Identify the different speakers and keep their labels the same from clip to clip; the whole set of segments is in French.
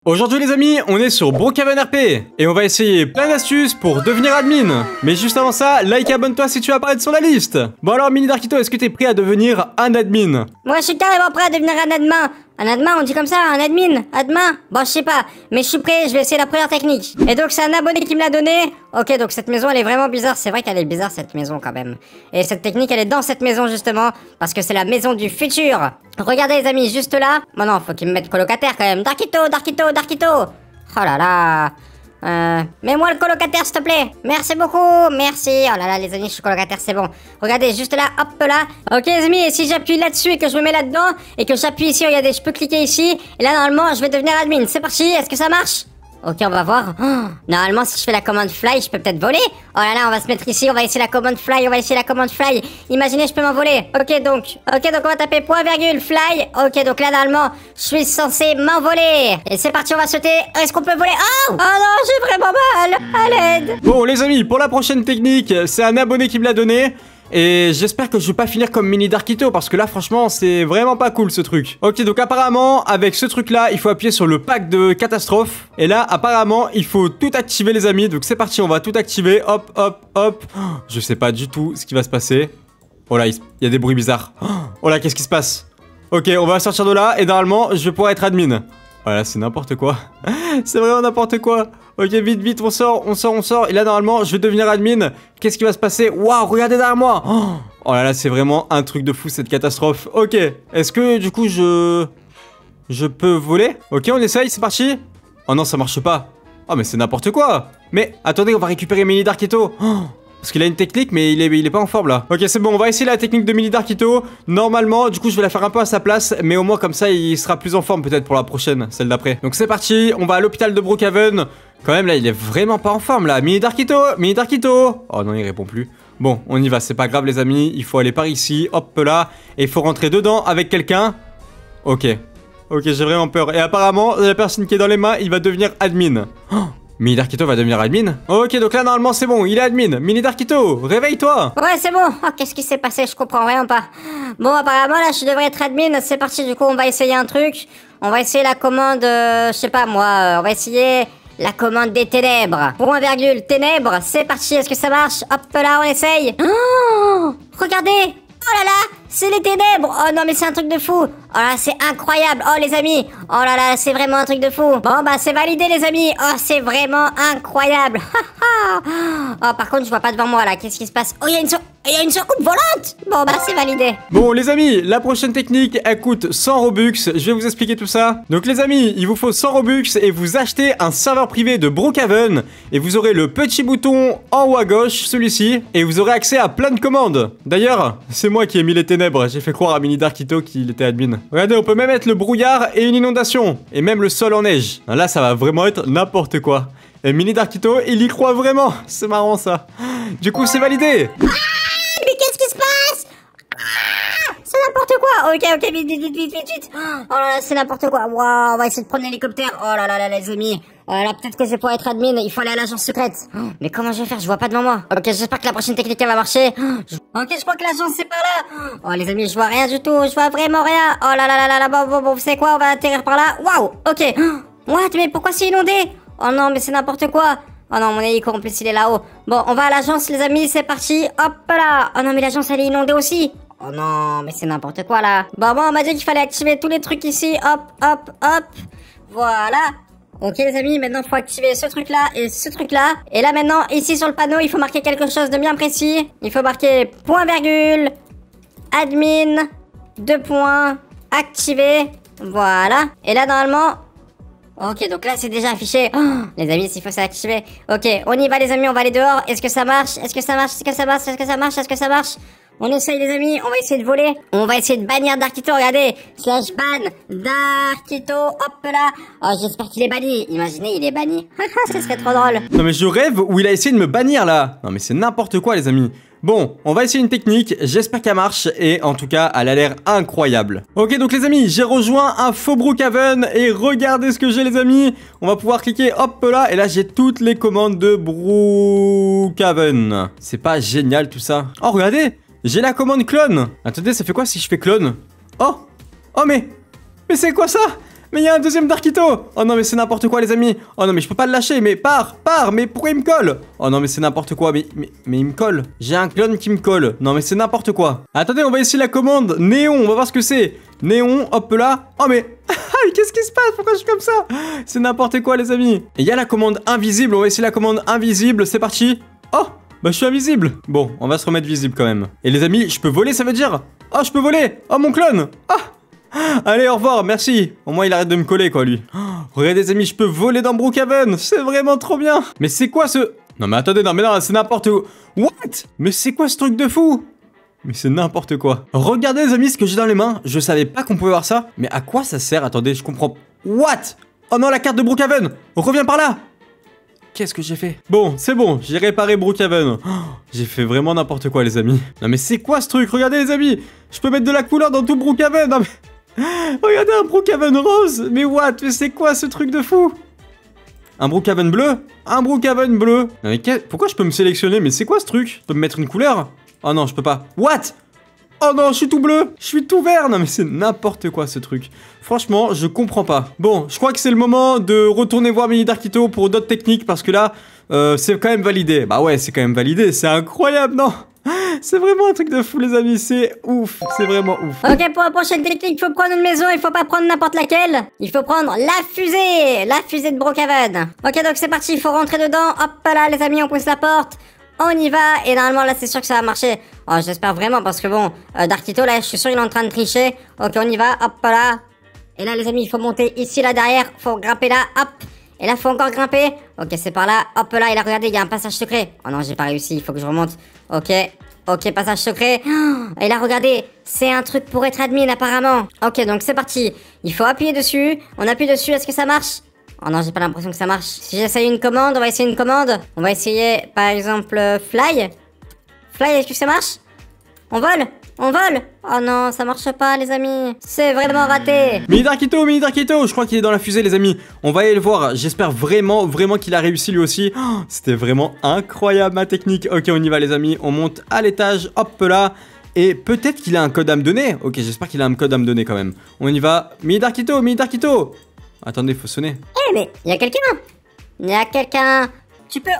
Speaker 1: Aujourd'hui les amis, on est sur Brookhaven RP et on va essayer plein d'astuces pour devenir admin. Mais juste avant ça, like et abonne-toi si tu veux apparaître sur la liste. Bon alors Mini Darkito, est-ce que t'es prêt à devenir un admin?
Speaker 2: Moi je suis carrément prêt à devenir un admin. Un admin, on dit comme ça, un admin, admin. Bon, je sais pas, mais je suis prêt, je vais essayer la première technique. Et donc c'est un abonné qui me l'a donné. Ok, donc cette maison elle est vraiment bizarre, c'est vrai qu'elle est bizarre cette maison quand même. Et cette technique elle est dans cette maison justement, parce que c'est la maison du futur. Regardez les amis, juste là. Bon non, faut qu'il me mette colocataire quand même. Darkito, Darkito, Darkito. Oh là là. Mets-moi le colocataire s'il te plaît. Merci beaucoup, merci. Oh là là les amis, je suis colocataire, c'est bon. Regardez, juste là, hop là. Ok les amis, et si j'appuie là-dessus et que je me mets là-dedans, et que j'appuie ici, regardez, je peux cliquer ici. Et là normalement, je vais devenir admin. C'est parti, est-ce que ça marche? Ok, on va voir. Oh, normalement, si je fais la commande fly, je peux peut-être voler. Oh là là, on va se mettre ici, on va essayer la commande fly, on va essayer la commande fly. Imaginez, je peux m'envoler. Ok, donc on va taper point virgule fly. Ok, donc là, normalement, je suis censé m'envoler. Et c'est parti, on va sauter. Est-ce qu'on peut voler? Oh non, j'ai vraiment mal. À l'aide.
Speaker 1: Bon les amis, pour la prochaine technique, c'est un abonné qui me l'a donné. Et j'espère que je vais pas finir comme Mini Darkito parce que là franchement c'est vraiment pas cool ce truc. Ok, donc apparemment avec ce truc là il faut appuyer sur le pack de catastrophe. Et là apparemment il faut tout activer les amis. Donc c'est parti, on va tout activer. Hop hop hop. Je sais pas du tout ce qui va se passer. Oh là il y a des bruits bizarres. Oh là qu'est-ce qui se passe? Ok, on va sortir de là et normalement je vais pouvoir être admin. Voilà, c'est n'importe quoi. C'est vraiment n'importe quoi. Ok, vite, vite, on sort. Et là, normalement, je vais devenir admin. Qu'est-ce qui va se passer? Waouh, regardez derrière moi. Oh là là, c'est vraiment un truc de fou, cette catastrophe. Ok, est-ce que, du coup, je peux voler? Ok, on essaye, c'est parti. Oh non, ça marche pas. Oh, mais c'est n'importe quoi. Mais, attendez, on va récupérer Mini Darkito. Parce qu'il a une technique, mais il est pas en forme là. Ok, c'est bon, on va essayer la technique de Mini Darkito. Normalement, du coup, je vais la faire un peu à sa place. Mais au moins, comme ça, il sera plus en forme peut-être pour la prochaine, celle d'après. Donc c'est parti, on va à l'hôpital de Brookhaven. Quand même, là, il est vraiment pas en forme là. Mini Darkito, Mini Darkito. Oh non, il répond plus. Bon, on y va, c'est pas grave les amis. Il faut aller par ici, hop là. Et il faut rentrer dedans avec quelqu'un. Ok. Ok, j'ai vraiment peur. Et apparemment, la personne qui est dans les mains, il va devenir admin. Mini Darkito va devenir admin. Ok, donc là, normalement, c'est bon, il est admin. Mini Darkito, réveille-toi.
Speaker 2: Ouais, c'est bon. Oh, qu'est-ce qui s'est passé? Je comprends vraiment pas. Bon, apparemment, là, je devrais être admin. C'est parti, du coup, on va essayer un truc. On va essayer la commande, je sais pas moi, on va essayer la commande des ténèbres. Point virgule, ténèbres, c'est parti, est-ce que ça marche? Hop là, on essaye. Oh, regardez. Oh là là, c'est les ténèbres. Oh non mais c'est un truc de fou. Oh là c'est incroyable. Oh les amis. Oh là là c'est vraiment un truc de fou. Bon bah c'est validé les amis. Oh c'est vraiment incroyable. Oh par contre je vois pas devant moi là. Qu'est-ce qui se passe? Oh il y a une soucoupe volante. Bon bah c'est validé.
Speaker 1: Bon les amis, la prochaine technique elle coûte 100 Robux. Je vais vous expliquer tout ça. Donc les amis, il vous faut 100 Robux et vous achetez un serveur privé de Brookhaven. Et vous aurez le petit bouton en haut à gauche, celui-ci. Et vous aurez accès à plein de commandes. D'ailleurs, c'est moi qui ai mis les ténèbres. J'ai fait croire à Mini Darkito qu'il était admin. Regardez, on peut même mettre le brouillard et une inondation. Et même le sol en neige. Là, ça va vraiment être n'importe quoi. Et Mini Darkito, il y croit vraiment. C'est marrant ça. Du coup, c'est validé.
Speaker 2: Ah, mais qu'est-ce qui se passe? C'est n'importe quoi. Ok, vite. Oh là là, c'est n'importe quoi. Waouh, on va essayer de prendre l'hélicoptère. Oh là là, les amis. Là, peut-être que je vais pouvoir être admin. Il faut aller à l'agence secrète. Mais comment je vais faire? Je vois pas devant moi. Ok, j'espère que la prochaine technique elle va marcher. Ok, je crois que l'agence c'est par là. Oh les amis, je vois rien du tout. Je vois vraiment rien. Oh là là là. Bon, vous savez quoi? On va atterrir par là. Waouh. Ok. What? Mais pourquoi c'est inondé? Oh non, mais c'est n'importe quoi. Oh non, mon hélico en plus il est là-haut. Bon, on va à l'agence les amis. C'est parti. Hop là. Oh non, mais l'agence elle est inondée aussi. Oh non, mais c'est n'importe quoi là. Bon, on m'a dit qu'il fallait activer tous les trucs ici. Hop. Voilà. Ok les amis, maintenant il faut activer ce truc là et ce truc là. Et là maintenant, ici sur le panneau, il faut marquer quelque chose de bien précis. Il faut marquer point virgule, admin, 2 points, activé. Voilà. Et là normalement... Ok, donc là c'est déjà affiché. Oh, les amis, s'il faut s'activer. Ok, on y va les amis, on va aller dehors. Est-ce que ça marche? Est-ce que ça marche? On essaye les amis, on va essayer de voler. On va essayer de bannir Darkito, regardez. Slash ban Darkito, hop là. Oh j'espère qu'il est banni. Imaginez il est banni. Ce serait trop drôle.
Speaker 1: Non mais je rêve où il a essayé de me bannir là. Non mais c'est n'importe quoi les amis. Bon, on va essayer une technique, j'espère qu'elle marche et en tout cas, elle a l'air incroyable. Ok, donc les amis, j'ai rejoint un faux Brookhaven et regardez ce que j'ai les amis. On va pouvoir cliquer hop là et là j'ai toutes les commandes de Brookhaven. C'est pas génial tout ça. Oh, regardez, j'ai la commande clone. Attendez, ça fait quoi si je fais clone? Oh, mais c'est quoi ça? Mais il y a un deuxième Darkito. Oh non, mais c'est n'importe quoi, les amis. Oh non, mais je peux pas le lâcher. Mais pars. Mais pourquoi il me colle? Oh non, mais c'est n'importe quoi. Mais il me colle. J'ai un clone qui me colle. Non, mais c'est n'importe quoi. Attendez, on va essayer la commande Néon. On va voir ce que c'est. Néon, hop là. Oh, mais qu'est-ce qui se passe? Pourquoi je suis comme ça? C'est n'importe quoi, les amis. Et il y a la commande invisible. On va essayer la commande invisible. C'est parti. Oh, bah je suis invisible. Bon, on va se remettre visible quand même. Et les amis, je peux voler, ça veut dire? Oh, je peux voler. Oh, mon clone. Ah, allez, au revoir, merci. Au moins, il arrête de me coller, quoi, lui. Oh, regardez, les amis, je peux voler dans Brookhaven. C'est vraiment trop bien. Mais c'est quoi ce... Non, mais attendez, non, c'est n'importe où. What? Mais c'est quoi ce truc de fou? Mais c'est n'importe quoi. Regardez, les amis, ce que j'ai dans les mains. Je savais pas qu'on pouvait voir ça. Mais à quoi ça sert? Attendez, je comprends. What? Oh non, la carte de Brookhaven. Reviens par là. Qu'est-ce que j'ai fait? Bon, c'est bon, j'ai réparé Brookhaven. Oh, j'ai fait vraiment n'importe quoi, les amis. Non, mais c'est quoi ce truc? Regardez, les amis. Je peux mettre de la couleur dans tout Brookhaven. Non, mais... Regardez, un Brookhaven rose. Mais what? Mais c'est quoi ce truc de fou? Un Brookhaven bleu? Un Brookhaven bleu. Non, mais pourquoi je peux me sélectionner? Mais c'est quoi ce truc? Je peux me mettre une couleur? Oh non, je peux pas. What? Oh non, je suis tout bleu. Je suis tout vert. Non, mais c'est n'importe quoi ce truc. Franchement, je comprends pas. Bon, je crois que c'est le moment de retourner voir Mini Darkito pour d'autres techniques parce que là, c'est quand même validé. Bah ouais, c'est quand même validé. C'est incroyable, non? C'est vraiment un truc de fou, les amis. C'est ouf. C'est vraiment ouf.
Speaker 2: Ok, pour la prochaine technique, il faut prendre une maison. Il faut pas prendre n'importe laquelle. Il faut prendre la fusée. La fusée de Brookhaven. Ok, donc c'est parti. Il faut rentrer dedans. Hop là, les amis, on pousse la porte. On y va. Et normalement, là, c'est sûr que ça va marcher. Oh, j'espère vraiment parce que bon, Darkito, là, je suis sûr qu'il est en train de tricher. Ok, on y va. Hop là. Et là, les amis, il faut monter ici, là, derrière. Faut grimper là. Hop. Et là, faut encore grimper. Ok, c'est par là. Hop là. Et là, regardez, il y a un passage secret. Oh non, j'ai pas réussi. Il faut que je remonte. Ok. Ok, passage secret. Et là, regardez, c'est un truc pour être admin apparemment. Ok, donc c'est parti. Il faut appuyer dessus. On appuie dessus, est-ce que ça marche? Oh non, j'ai pas l'impression que ça marche. Si j'essaye une commande, on va essayer une commande. On va essayer, par exemple, fly. Fly, est-ce que ça marche? On vole? On vole? Oh non, ça marche pas, les amis. C'est vraiment raté.
Speaker 1: Mini Darkito, je crois qu'il est dans la fusée, les amis. On va aller le voir. J'espère vraiment qu'il a réussi lui aussi. Oh, c'était vraiment incroyable, ma technique. Ok, on y va, les amis. On monte à l'étage. Hop là. Et peut-être qu'il a un code à me donner. Ok, j'espère qu'il a un code à me donner quand même. On y va. Mini Darkito. Attendez, faut sonner.
Speaker 2: Eh, mais il y a quelqu'un. Il y a quelqu'un. Tu peux...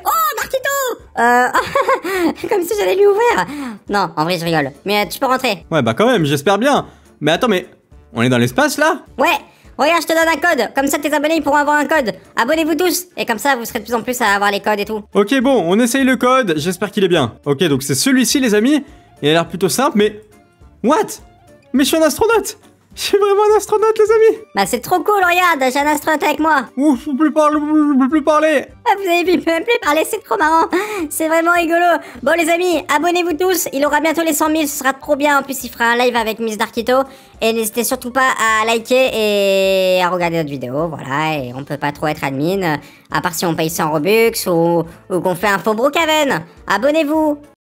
Speaker 2: Oh, Darkito. Comme si j'allais lui ouvrir. Non, en vrai, je rigole. Mais tu peux rentrer.
Speaker 1: Ouais, bah quand même, j'espère bien. Mais attends, mais... On est dans l'espace, là?
Speaker 2: Ouais. Regarde, je te donne un code. Comme ça, tes abonnés, ils pourront avoir un code. Abonnez-vous tous. Et comme ça, vous serez de plus en plus à avoir les codes et tout.
Speaker 1: Ok, bon, on essaye le code. J'espère qu'il est bien. Ok, donc c'est celui-ci, les amis. Il a l'air plutôt simple, mais... What? Mais je suis un astronaute. Je suis vraiment un astronaute, les amis.
Speaker 2: Bah c'est trop cool, regarde, j'ai un astronaute avec moi.
Speaker 1: Ouf, je peux plus parler.
Speaker 2: Ah, vous avez pu même plus parler, c'est trop marrant. C'est vraiment rigolo. Bon les amis, abonnez-vous tous. Il aura bientôt les 100 000, ce sera trop bien. En plus, il fera un live avec Miss Darkito. Et n'hésitez surtout pas à liker et à regarder notre vidéo. Voilà, et on peut pas trop être admin. À part si on paye 100 Robux ou qu'on fait un faux Brookhaven. Abonnez-vous.